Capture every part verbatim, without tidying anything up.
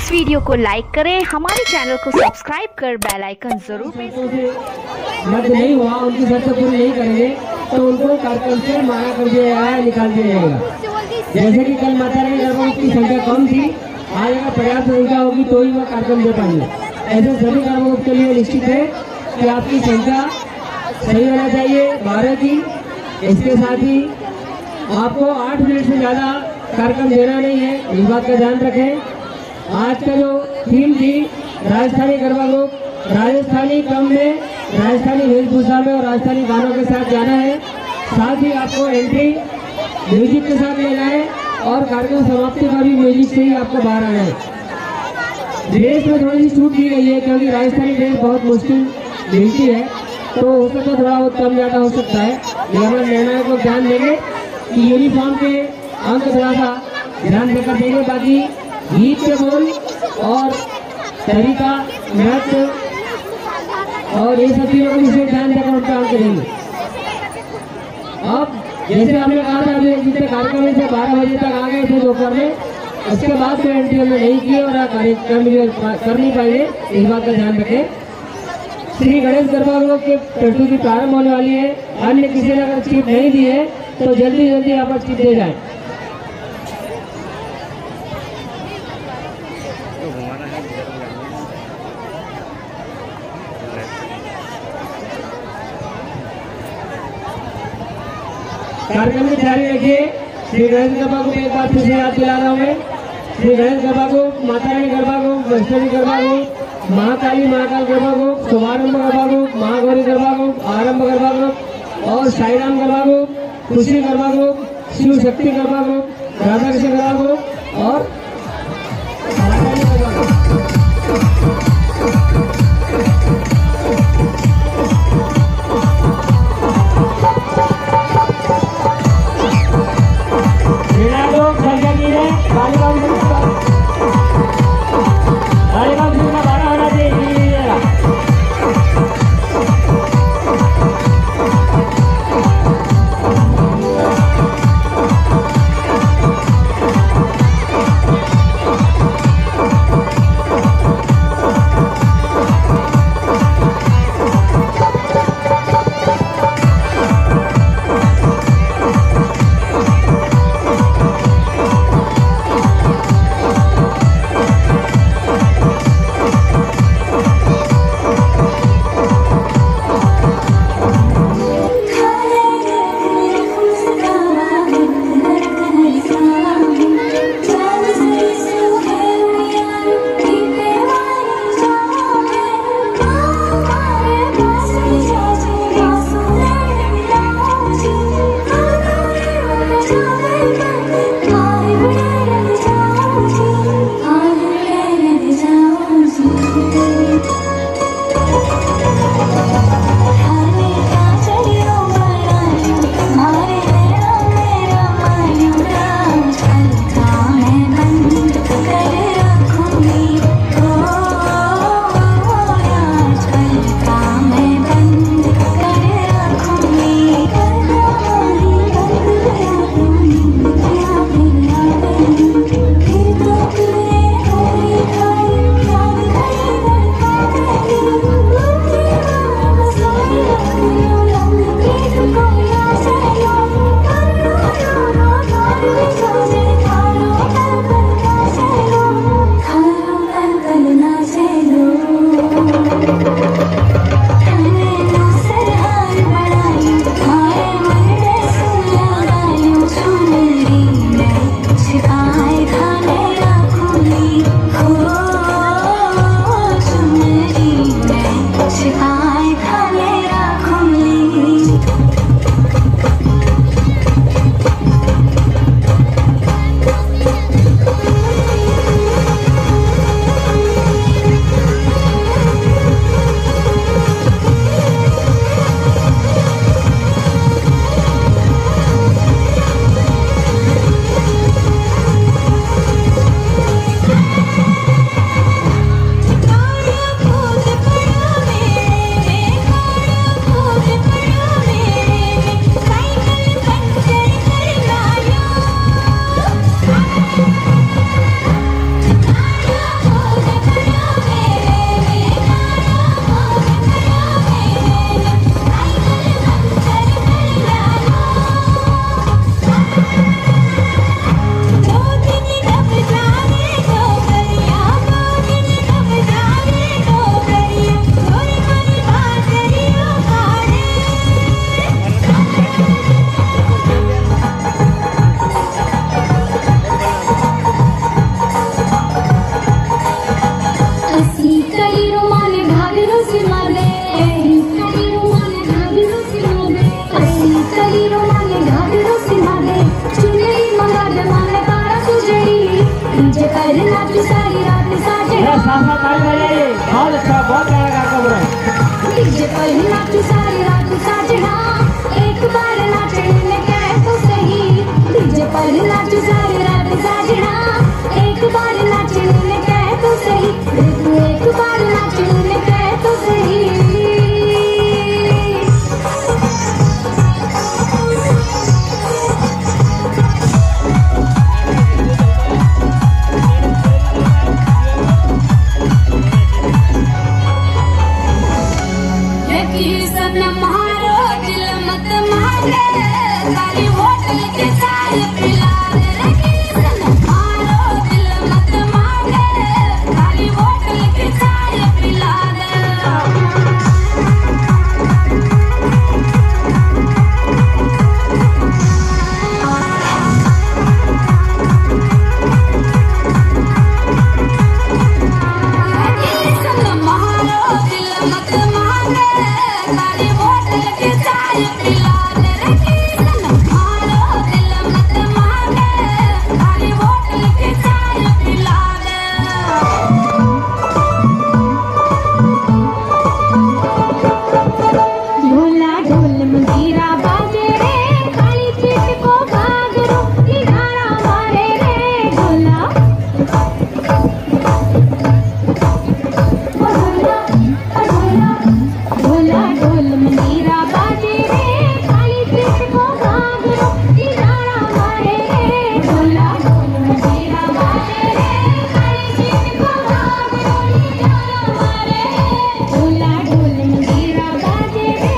इस वीडियो को लाइक करें, हमारे चैनल को सब्सक्राइब कर बेल आइकन जरूर प्रेस करें। मत नहीं हुआ, उनकी शर्त पूरी नहीं करेंगे तो उनको कार्यक्रम से माना कर दिया जाएगा, निकाल दिया जाएगा। जैसे कि कल माता रानी गरबा की संख्या कम थी, आज अगर पर्याप्त संख्या होगी तो ही वह कार्यक्रम दे पाएंगे। ऐसे सभी गरबा के लिए निश्चित है कि आपकी संख्या सही होना चाहिए बारह की। इसके साथ ही आपको आठ मिनट से ज़्यादा कार्यक्रम देना नहीं है, इस बात का ध्यान रखें। आज का जो थीम थी राजस्थानी गरबा ग्रुप, राजस्थानी क्रम में, राजस्थानी वेशभूषा में और राजस्थानी गानों के साथ जाना है। साथ ही आपको एंट्री म्यूजिक के साथ लेना है और कार्यक्रम समाप्ति पर भी म्यूजिक से ही आपको बाहर आना है। ड्रेस में थोड़ी सी छूट दी गई है क्योंकि राजस्थानी ड्रेस बहुत मुश्किल मिलती है, तो हो सकता है थोड़ा बहुत कम ज़्यादा हो सकता है। लेकिन निर्णायक को ध्यान देंगे कि यूनिफॉर्म के अंक थोड़ा सा ध्यान देकर देंगे। बाकी गीत के बोल और तरीका, नृत्य और ये सब चीज़ों को विशेष ध्यान देकर उनका अंक देंगे। अब जैसे हमने कहा था अभी जितने कार्यक्रम से बारह बजे तक आ गए थे दोपहर में, उसके बाद कोई एंट्री हमने नहीं की और कार्यक्रम कर नहीं पाएंगे, इस बात का ध्यान रखें। श्री गणेश गरबा ग्रुप के प्रस्तुति प्रारंभ होने वाली है। अन्य किसी ने अगर चिट नहीं दी है तो जल्दी जल्दी यहाँ पर चिट दे जाए। कार्यक्रम की तैयारी रखिए। श्री गणेश गरबा को एक बार फिर से याद दिला रहा हूँ मैं। श्री गणेश गरबा को, माता रानी गरबा को, वैष्णवी गरबा को, Mahakali Mahakal garba group, Shubharambh garba group, Mahagauri garba group, Aarambh garba group और साईराम गरबा ग्रुप, खुशी garba group, Shiv Shakti garba group, Radha Krishna garba group और डीजे पर नाचू सारी रात साजना, एक बार नाचने कह तो सही। डीजे पर नाचू सारी रात साजना, एक बार नाचने कह तो सही। तू एक बार नाचने कह तो सही। सनम हारो दिल मत मारे, खाली होटल के चाय पिला दे। सनम हारो दिल मत मारे, खाली होटल के चाय पिला दे। सनम हारो दिल मत मारे, खाली होटल के चाय पिला दे। सनम हारो दिल मत मारे, खाली होटल के चाय पिला दे। ढोला ढोल मंजीरा बाजे रे, खाली चित को भाग रो निगारा मारे रे। ढोला ढोला ढोल मंजीरा बाजे रे, खाली चित को भाग रो निगारा मारे रे। ढोला ढोल मंजीरा बाजे रे, खाली चित को भाग रो निगारा मारे रे। ढोला ढोल मंजीरा बाजे रे।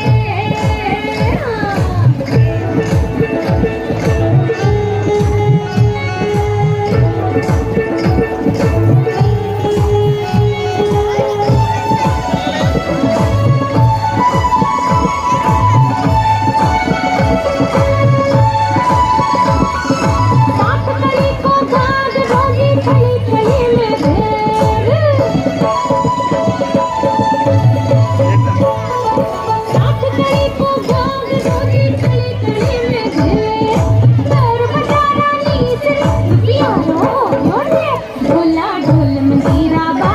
सात कली को जाग रोगी खली खली में ढेर। सात कली को जाग रोगी खली खली में ढेर। पैर बजा रानी से पिया रो ढोल ढोला ढोल मंजीरा